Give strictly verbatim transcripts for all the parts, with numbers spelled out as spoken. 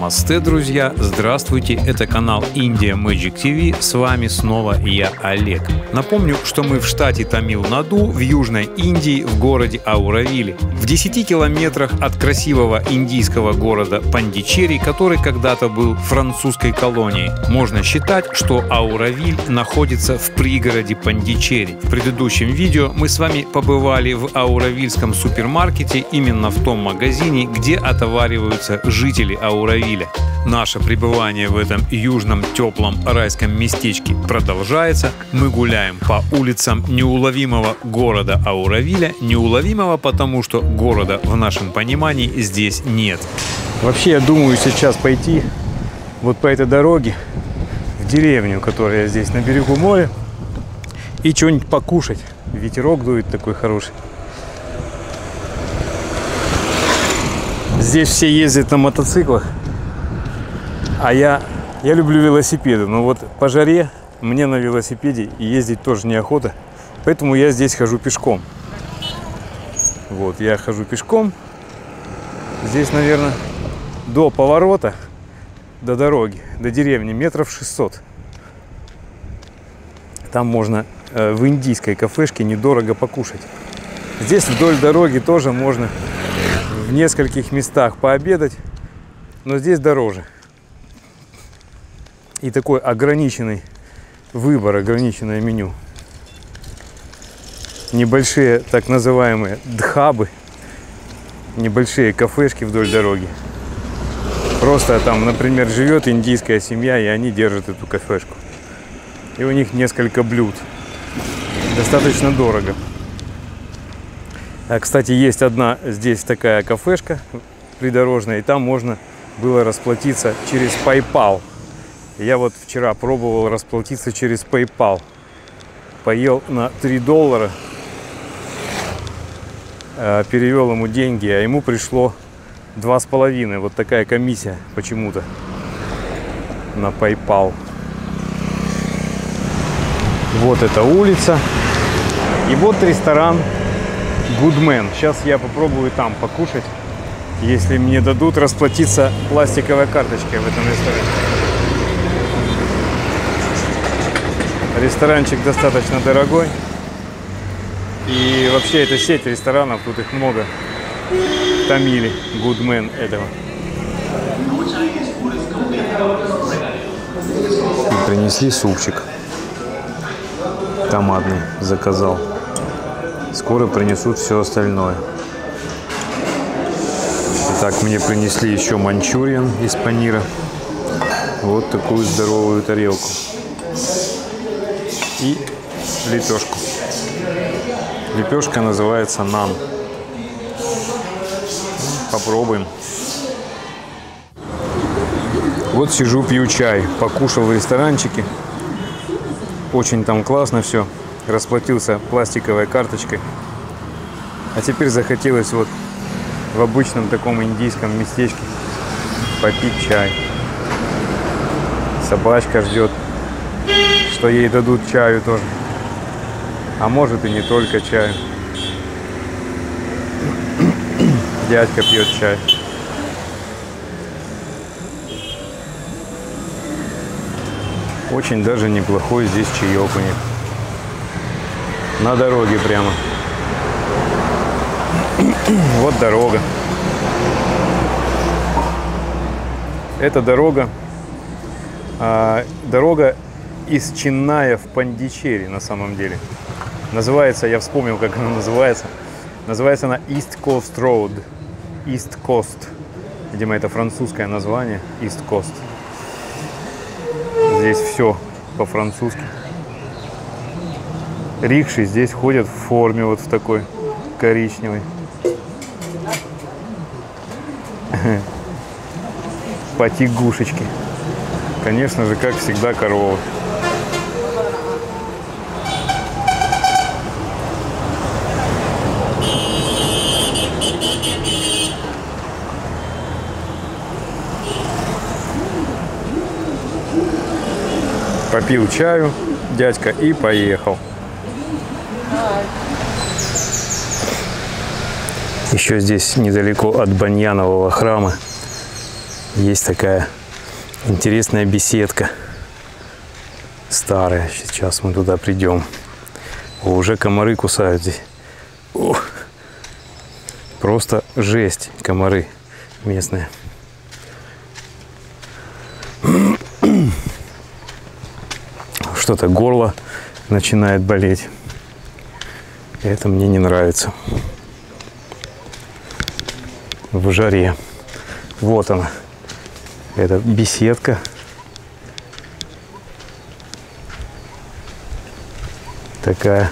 Намасте, друзья! Здравствуйте! Это канал India Magic ти ви. С вами снова я, Олег. Напомню, что мы в штате Тамил-Наду, в Южной Индии, в городе Ауравиле. В десяти километрах от красивого индийского города Пандичери, который когда-то был французской колонией. Можно считать, что Ауравиль находится в пригороде Пандичери. В предыдущем видео мы с вами побывали в ауравильском супермаркете, именно в том магазине, где отовариваются жители Ауравиля. Наше пребывание в этом южном теплом райском местечке продолжается. Мы гуляем по улицам неуловимого города Ауравиля. Неуловимого, потому что города в нашем понимании здесь нет. Вообще, я думаю сейчас пойти вот по этой дороге в деревню, которая здесь на берегу моря, и что-нибудь покушать. Ветерок дует такой хороший. Здесь все ездят на мотоциклах, а я, я люблю велосипеды. Но вот по жаре мне на велосипеде ездить тоже неохота, поэтому я здесь хожу пешком. Вот, я хожу пешком. Здесь, наверное, до поворота, до дороги, до деревни метров шестьсот. Там можно э, в индийской кафешке недорого покушать. Здесь вдоль дороги тоже можно в нескольких местах пообедать, но здесь дороже. И такой ограниченный выбор, ограниченное меню. Небольшие так называемые дхабы, небольшие кафешки вдоль дороги. Просто там, например, живет индийская семья, и они держат эту кафешку. И у них несколько блюд. Достаточно дорого. А, кстати, есть одна здесь такая кафешка придорожная, и там можно было расплатиться через PayPal. Я вот вчера пробовал расплатиться через PayPal. Поел на три доллара, перевел ему деньги, а ему пришло два с половиной. Вот такая комиссия почему-то на PayPal. Вот эта улица. И вот ресторан Goodman. Сейчас я попробую там покушать, если мне дадут расплатиться пластиковой карточкой в этом ресторане. Ресторанчик достаточно дорогой. И вообще это сеть ресторанов, тут их много. В Тамиле Goodman этого. Принесли супчик томатный, заказал. Скоро принесут все остальное. Так, мне принесли еще манчуриан из панира. Вот такую здоровую тарелку. И лепешку. Лепешка называется нан. Попробуем. Вот сижу, пью чай. Покушал в ресторанчике. Очень там классно все. Расплатился пластиковой карточкой. А теперь захотелось вот в обычном таком индийском местечке попить чай. Собачка ждет, что ей дадут чаю тоже. А может и не только чаю. Дядька пьет чай. Очень даже неплохой здесь чаек у них. На дороге прямо. Вот дорога. Это дорога. А, дорога из Ченная в Пандичери на самом деле. Называется, я вспомнил, как она называется. Называется она East Coast Road. East Coast. Видимо, это французское название. East Coast. Здесь все по-французски. Рикши здесь ходят в форме вот в такой коричневой. Потягушечки. Конечно же, как всегда, коровы. Попил чаю дядька и поехал. Еще здесь недалеко от Баньянового храма есть такая интересная беседка. Старая. Сейчас мы туда придем. О, уже комары кусают здесь. Ух. Просто жесть, комары местные. Что-то горло начинает болеть. Это мне не нравится. В жаре. Вот она. Это беседка. Такая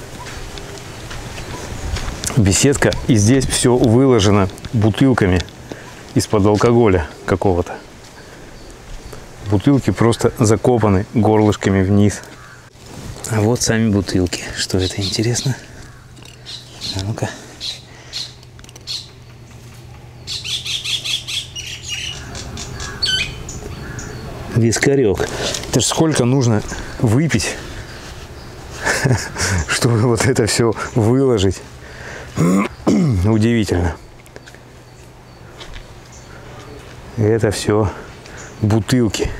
беседка. И здесь все выложено бутылками из-под алкоголя какого-то. Бутылки просто закопаны горлышками вниз. А вот сами бутылки. Что это, интересно? А ну-ка. Вискарек. Это ж сколько нужно выпить, чтобы вот это все выложить. Удивительно. Это все бутылки.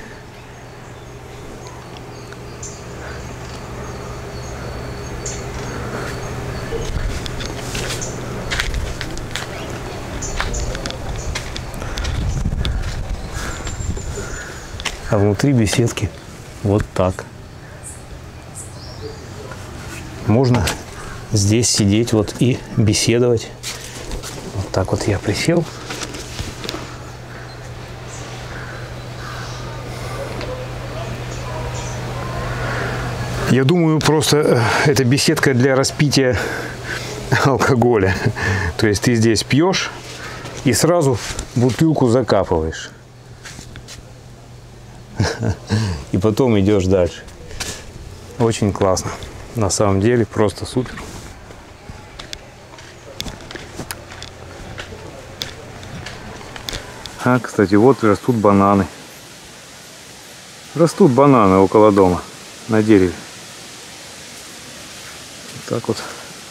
А внутри беседки вот так. Можно здесь сидеть вот и беседовать. Вот так вот я присел. Я думаю, просто это беседка для распития алкоголя. То есть ты здесь пьешь и сразу бутылку закапываешь. И потом идешь дальше. Очень классно. На самом деле просто супер. А, кстати, вот растут бананы. Растут бананы около дома, на дереве. Вот так вот.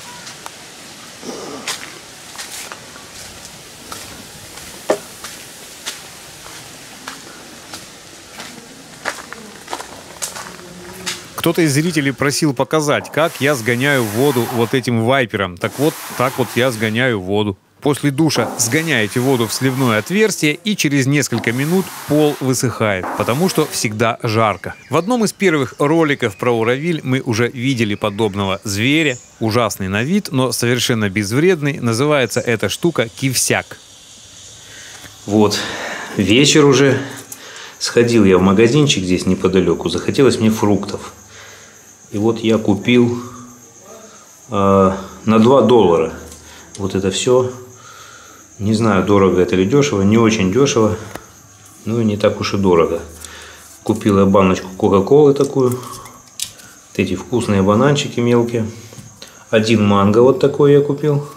Кто-то из зрителей просил показать, как я сгоняю воду вот этим вайпером. Так вот, так вот я сгоняю воду. После душа сгоняете воду в сливное отверстие, и через несколько минут пол высыхает, потому что всегда жарко. В одном из первых роликов про Ауравиль мы уже видели подобного зверя. Ужасный на вид, но совершенно безвредный. Называется эта штука кивсяк. Вот, вечер уже. Сходил я в магазинчик здесь неподалеку. Захотелось мне фруктов. И вот я купил э, на два доллара вот это все. Не знаю, дорого это или дешево. Не очень дешево. Ну и не так уж и дорого. Купил я баночку кока-колы такую. Вот эти вкусные бананчики мелкие. Один манго вот такой я купил.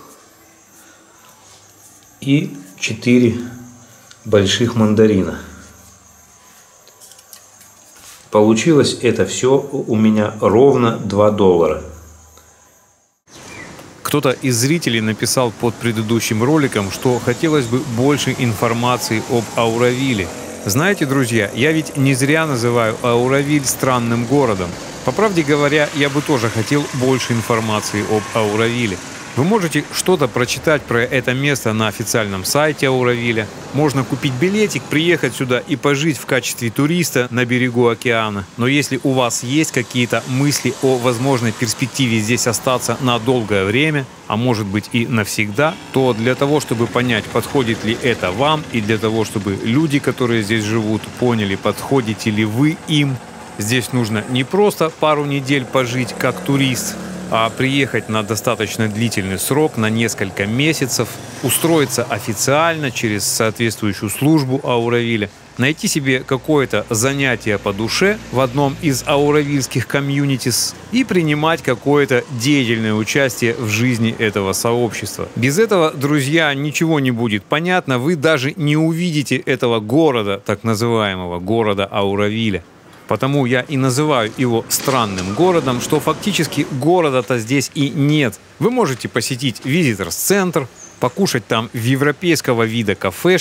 И четыре больших мандарина. Получилось это все у меня ровно два доллара. Кто-то из зрителей написал под предыдущим роликом, что хотелось бы больше информации об Ауравиле. Знаете, друзья, я ведь не зря называю Ауравиль странным городом. По правде говоря, я бы тоже хотел больше информации об Ауравиле. Вы можете что-то прочитать про это место на официальном сайте Ауравиля. Можно купить билетик, приехать сюда и пожить в качестве туриста на берегу океана. Но если у вас есть какие-то мысли о возможной перспективе здесь остаться на долгое время, а может быть и навсегда, то для того, чтобы понять, подходит ли это вам, и для того, чтобы люди, которые здесь живут, поняли, подходите ли вы им, здесь нужно не просто пару недель пожить как турист, а приехать на достаточно длительный срок, на несколько месяцев, устроиться официально через соответствующую службу Ауравиля, найти себе какое-то занятие по душе в одном из ауравильских комьюнитис и принимать какое-то деятельное участие в жизни этого сообщества. Без этого, друзья, ничего не будет понятно, вы даже не увидите этого города, так называемого города Ауравиля. Потому я и называю его странным городом, что фактически города-то здесь и нет. Вы можете посетить визиторс-центр, покушать там в европейского вида кафешки,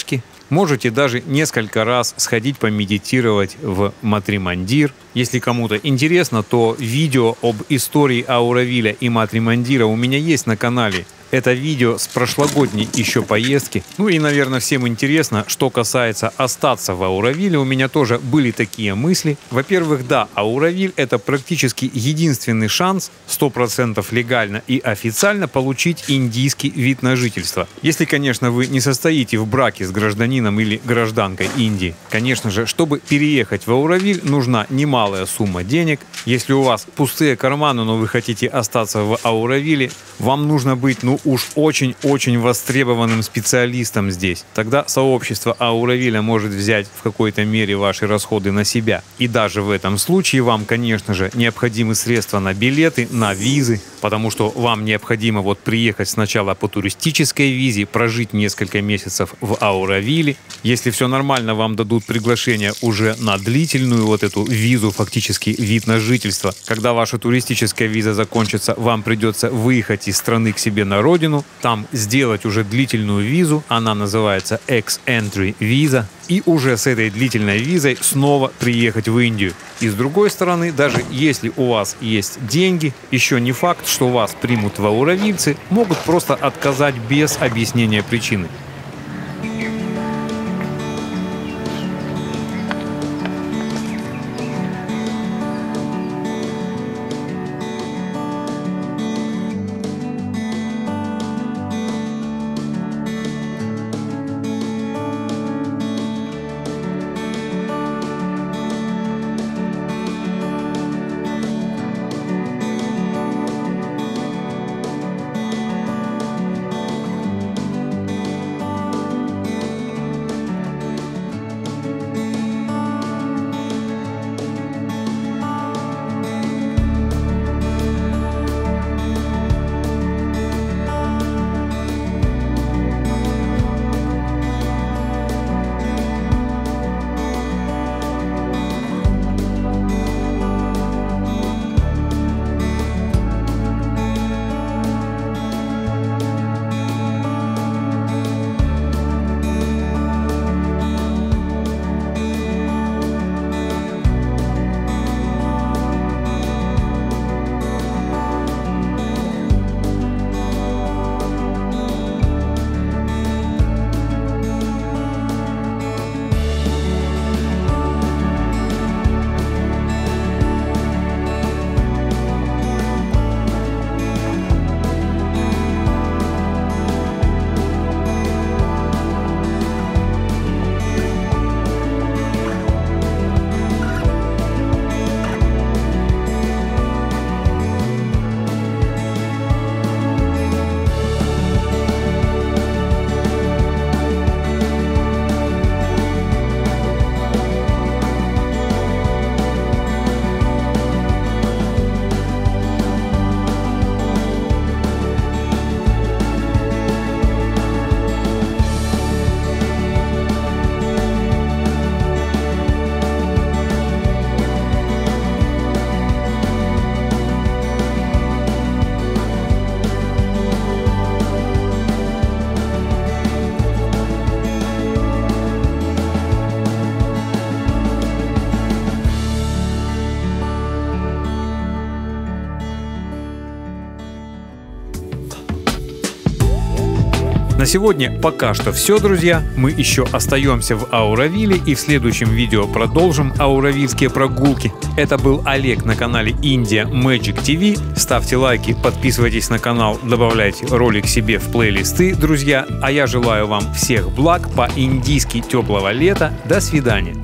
Можете даже несколько раз сходить помедитировать в Матримандир. Если кому-то интересно, то видео об истории Ауравиля и Матримандира у меня есть на канале. Это видео с прошлогодней еще поездки. Ну и, наверное, всем интересно, что касается остаться в Ауравиле. У меня тоже были такие мысли. Во-первых, да, Ауравиль — это практически единственный шанс сто процентов легально и официально получить индийский вид на жительство. Если, конечно, вы не состоите в браке с гражданином или гражданкой Индии. Конечно же, чтобы переехать в Ауравиль, нужна немалая сумма денег. Если у вас пустые карманы, но вы хотите остаться в Ауравиле, вам нужно быть, ну, уж очень-очень востребованным специалистом здесь. Тогда сообщество Ауравиля может взять в какой-то мере ваши расходы на себя. И даже в этом случае вам, конечно же, необходимы средства на билеты, на визы, потому что вам необходимо вот приехать сначала по туристической визе, прожить несколько месяцев в Ауравиле. Если все нормально, вам дадут приглашение уже на длительную вот эту визу, фактически вид на жительство. Когда ваша туристическая виза закончится, вам придется выехать из страны к себе на родину, родину, там сделать уже длительную визу, она называется Ex-Entry виза, и уже с этой длительной визой снова приехать в Индию. И с другой стороны, даже если у вас есть деньги, еще не факт, что вас примут в ауравильцы, могут просто отказать без объяснения причины. На сегодня пока что все, друзья. Мы еще остаемся в Ауравиле и в следующем видео продолжим ауравильские прогулки. Это был Олег на канале India Magic ти ви. Ставьте лайки, подписывайтесь на канал, добавляйте ролик себе в плейлисты, друзья. А я желаю вам всех благ, по-индийски теплого лета. До свидания.